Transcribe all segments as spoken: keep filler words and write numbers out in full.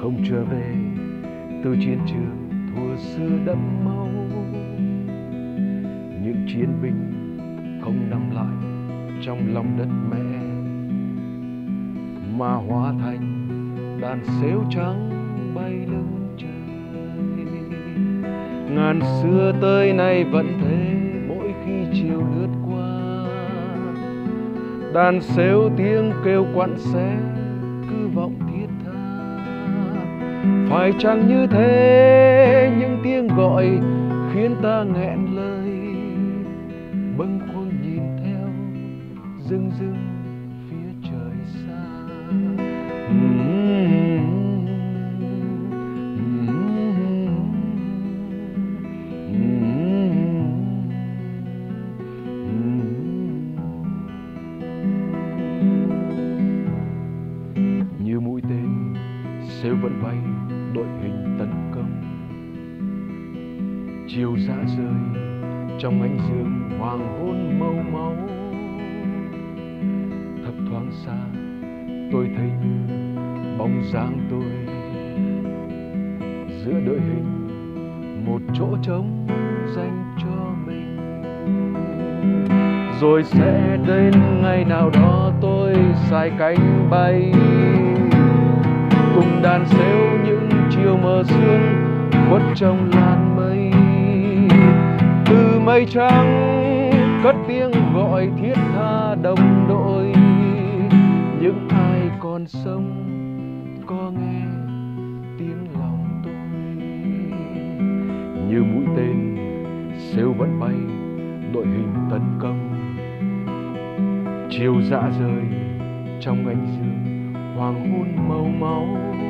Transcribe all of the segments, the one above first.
không trở về từ chiến trường thuở xưa đẫm máu. Những chiến binh không nằm lại trong lòng đất mẹ, mà hóa thành đàn sếu trắng bay lưng trời. Ngàn xưa tới nay vẫn thế, mỗi khi chiều lướt qua, đàn sếu tiếng kêu quặn xé cứ vọng thiết tha. Phải chăng như thế, những tiếng gọi khiến ta nghẹn lời, bâng khuâng nhìn theo rưng rưng phía trời xa. Như mũi tên sếu vẫn bay đội hình tấn công, chiều rã rời trong ánh dương hoàng hôn màu máu. Thấp thoáng xa tôi thấy như bóng dáng tôi giữa đội hình, một chỗ trống dành cho mình. Rồi sẽ đến ngày nào đó tôi sai cánh bay cùng đàn sếu những chiều mờ sương khuất trong làn mây. Từ mây trắng cất tiếng gọi thiết tha đồng đội, những ai còn sống có nghe tiếng lòng tôi. Như mũi tên sếu vẫn bay đội hình tấn công, chiều rã rời trong ánh dương hoàng hôn màu máu.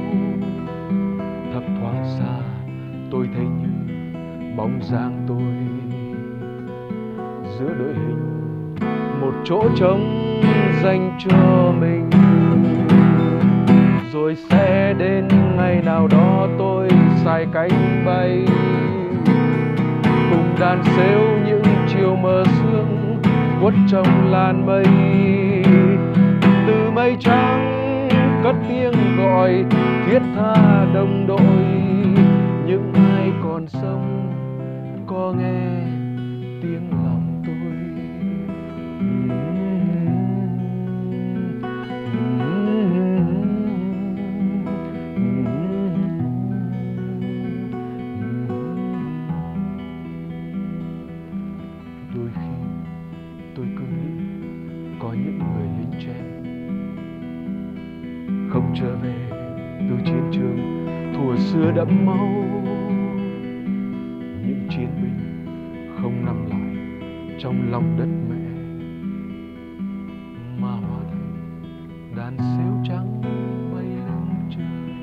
Thấp thoáng xa tôi thấy như bóng dáng tôi giữa đội hình, một chỗ trống dành cho mình. Rồi sẽ đến ngày nào đó tôi sai cánh bay cùng đàn sếu những chiều mờ sương khuất trong làn mây. Từ mây trắng cất tiếng gọi thiết tha đồng đội, những ai còn sống có nghe tiếng lòng tôi. Đôi khi tôi cứ nghĩ có những người lính trẻ không trở về từ chiến trường thuở xưa đẫm máu. Những chiến binh không nằm lại trong lòng đất mẹ, mà hóa thành đàn sếu trắng bay lên trời.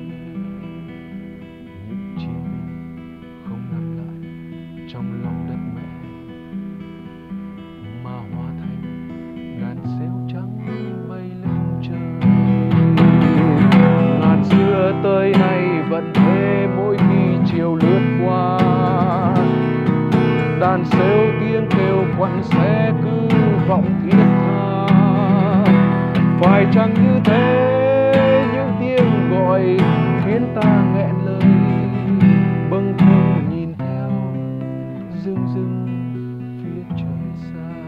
Những chiến binh không nằm lại trong lòng đất mẹ, mà hóa thành đàn sếu trắng bay lên trời. Ngàn xưa tới nay vẫn thế, mỗi khi chiều lướt qua, đàn sếu tiếng kêu quặn xé cứ vọng thiết tha. Phải chăng như thế, những tiếng gọi khiến ta nghẹn lời, bâng khuâng nhìn theo rưng rưng phía trời xa.